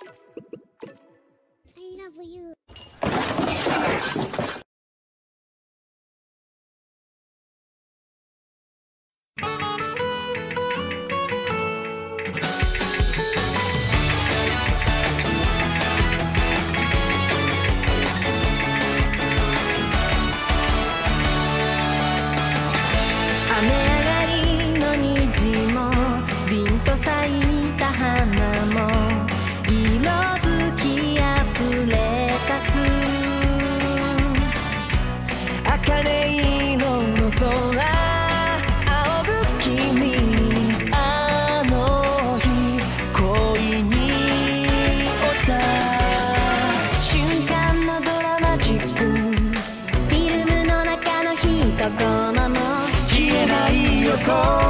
I love you. 雨上がりの虹も凛と咲いた花も色づきあふれかす茜色の空仰ぐ君あの日恋に落ちた瞬間のドラマチックフィルムの中の一コマも消えないよ